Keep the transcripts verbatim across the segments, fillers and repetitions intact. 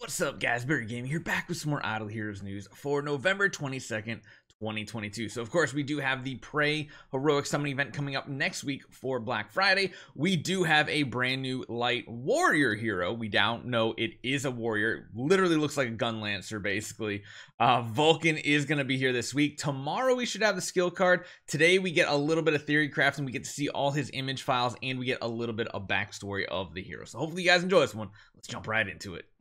What's up, guys? Barry Gaming here, back with some more Idle Heroes news for November twenty-second, twenty twenty-two. So, of course, we do have the Prey Heroic Summon event coming up next week for Black Friday. We do have a brand new light warrior hero. We don't know it is a warrior. Literally looks like a gun lancer, basically. Uh, Vulcan is going to be here this week. Tomorrow, we should have the skill card. Today, we get a little bit of theory crafting. We get to see all his image files, and we get a little bit of backstory of the hero. So, hopefully, you guys enjoy this one. Let's jump right into it.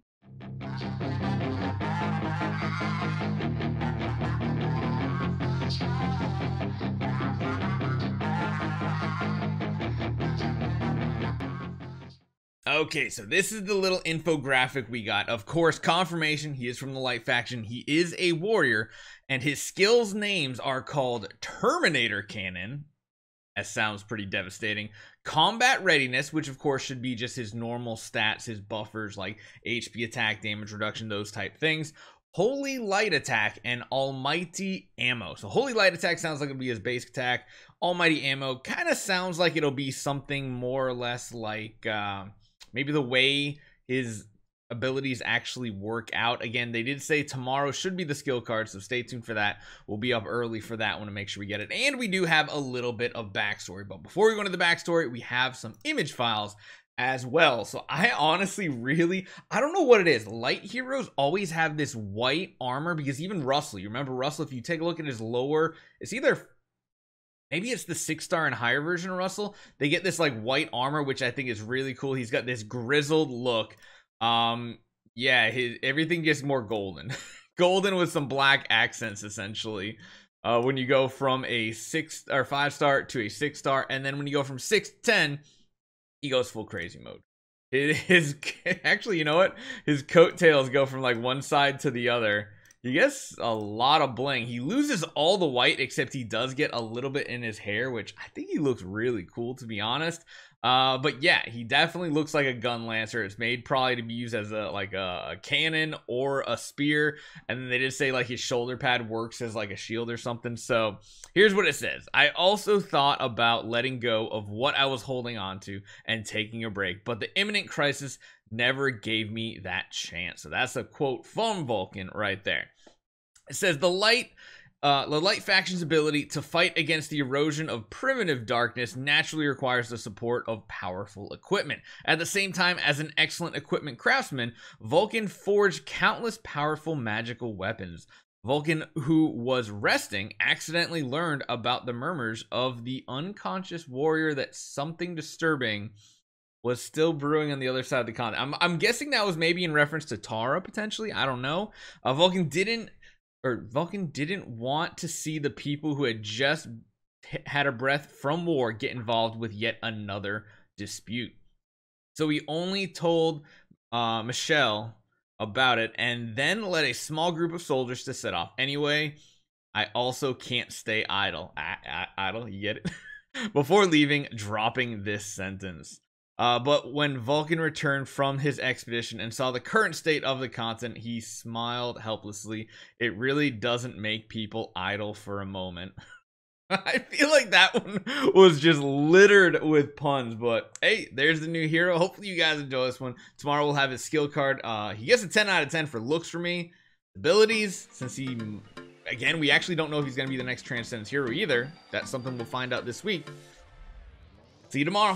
Okay, so this is the little infographic we got. Of course, confirmation, he is from the Light faction. He is a warrior, and his skills names are called Terminator Cannon. That sounds pretty devastating. Combat Readiness, which of course should be just his normal stats, his buffers like H P attack, damage reduction, those type things. Holy Light Attack and Almighty Ammo. So Holy Light Attack sounds like it'll be his basic attack. Almighty Ammo kind of sounds like it'll be something more or less like uh, maybe the way his abilities actually work out. Again, they did say tomorrow should be the skill card, so stay tuned for that. We'll be up early for that one to make sure we get it. And we do have a little bit of backstory, but before we go into the backstory, we have some image files as well. So I honestly really, I don't know what it is. Light heroes always have this white armor, because even Russell, you remember Russell, if you take a look at his lower, it's either maybe it's the six star and higher version of Russell, they get this like white armor, which I think is really cool. He's got this grizzled look. Um, yeah, his, everything gets more golden. Golden with some black accents, essentially. Uh, when you go from a six or five star to a six star, and then when you go from six to ten, he goes full crazy mode. It is actually, you know what? His coattails go from like one side to the other. He gets a lot of bling. He loses all the white, except he does get a little bit in his hair, which I think he looks really cool, to be honest. Uh, but yeah, he definitely looks like a gun lancer. It's made probably to be used as a like a, a cannon or a spear. And then they just say like his shoulder pad works as like a shield or something. So here's what it says. I also thought about letting go of what I was holding on to and taking a break, but the imminent crisis never gave me that chance. So that's a quote from Vulcan right there. It says the light Uh, the Light faction's ability to fight against the erosion of primitive darkness naturally requires the support of powerful equipment. At the same time, as an excellent equipment craftsman, Vulcan forged countless powerful magical weapons. Vulcan, who was resting, accidentally learned about the murmurs of the unconscious warrior that something disturbing was still brewing on the other side of the continent. I'm, I'm guessing that was maybe in reference to Tara, potentially. I don't know. Uh, Vulcan didn't or Vulcan didn't want to see the people who had just had a breath from war get involved with yet another dispute. So he only told uh, Michelle about it and then led a small group of soldiers to set off. Anyway, I also can't stay idle. I, I, idle, you get it? Before leaving, dropping this sentence. Uh, but when Vulcan returned from his expedition and saw the current state of the continent, he smiled helplessly. It really doesn't make people idle for a moment. I feel like that one was just littered with puns, but hey, there's the new hero. Hopefully you guys enjoy this one. Tomorrow we'll have his skill card. Uh, he gets a ten out of ten for looks for me. Abilities, since he, again, we actually don't know if he's going to be the next Transcendence hero either. That's something we'll find out this week. See you tomorrow.